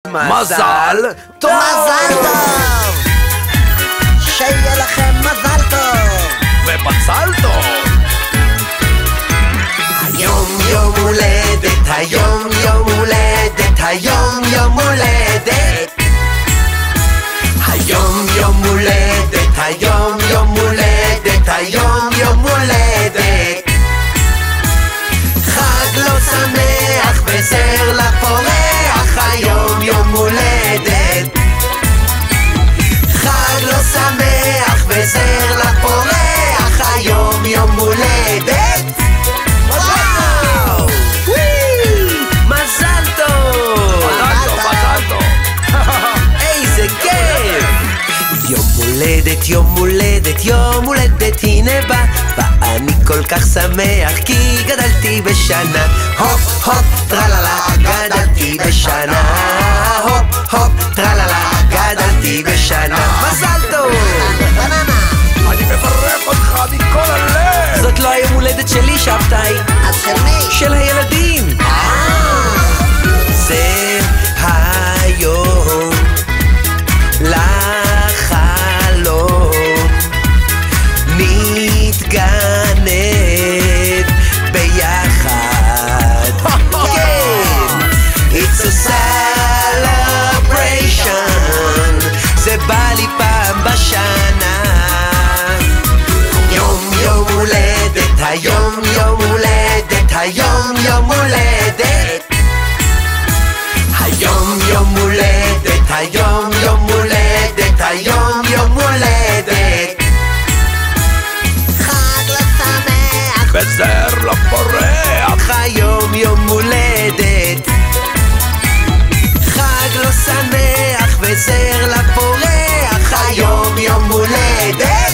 מזל טוב! מזל טוב! שיהיה לכם מזל טוב! ובצל טוב! היום יום הולדת, היום יום הולדת, היום יום הולדת. היום יום הולדת, היום יום הולדת, היום יום הולדת. חג לא שמח וזר לפורח, היום יום הולדת. חג לא שמח וזר לפורח, היום יום הולדת. וואו! מזל טוב! מזל טוב! איזה כיף! יום הולדת, יום הולדת, יום הולדת, הנה בא, ואני כל כך שמח כי גדלתי בשנה. הופ הופ טרללה, גדלתי בשנה. הופ הופ טרללה, גדלתי בשנה. מזל טוב! אני מברך אותך מכל הלב! זאת לא היום הולדת שלי, שבתאי. אז של מי? של הילדים. זה היום לחלום נתגנב ביחד. כן, it's a celebration, זה בא לי פעם בשנה. יום יום הולדת, היום יום הולדת, היום יום הולדת. היום יום הולדת, היום יום הולדת, היום יום הולדת. חג לא שמח וזר לפורח, היום יום הולדת. חג לא שמח וזר לפורח, היום יום הולדת.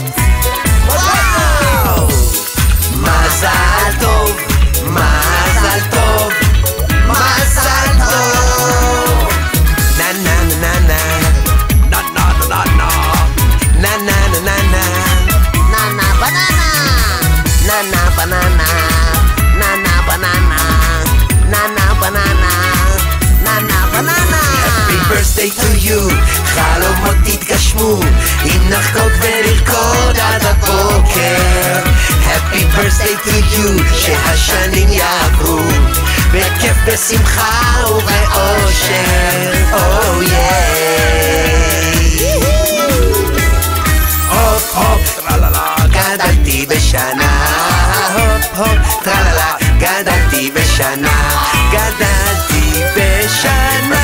וואו! מזל טוב, מזל טוב, מזל טוב. נה נה נה נה נה נה נה נה נה נה נה נה נה נה נה בננה נה נה בננה נה נה בננה נה נה בננה נה נה בננה. Happy birthday to you, חלומות תתגשמו, אם נחגוג ונרקוד עד הבוקר. Happy birthday to you, שהשנים יעברו בכיף, בשמחה ובאושר. Oh yeah. הופ הופ טרללה, גדלתי בשנה. הופ הופ טרללה, גדלתי בשנה. גדלתי בשנה.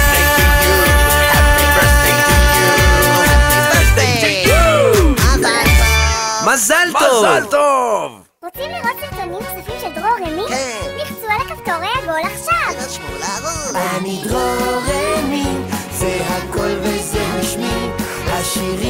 מזל טוב! מזל טוב! רוצים לראות סרטונים נוספים של דרור רמי? כן. לחצו על הכפתורי העגול עכשיו! אני דרור רמי, זה הכל וזה משמי, השיר